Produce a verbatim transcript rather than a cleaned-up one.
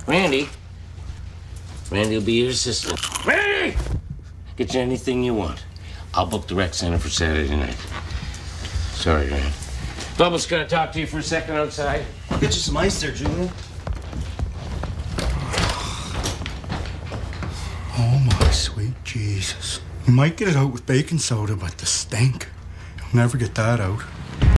Randy. Randy will be your assistant. Randy! Get you anything you want. I'll book the rec center for Saturday night. Sorry, Rand. Bubba's gonna talk to you for a second outside. I'll get you some ice there, Julian. Oh, my sweet Jesus. You might get it out with baking soda, but the stink, you'll never get that out.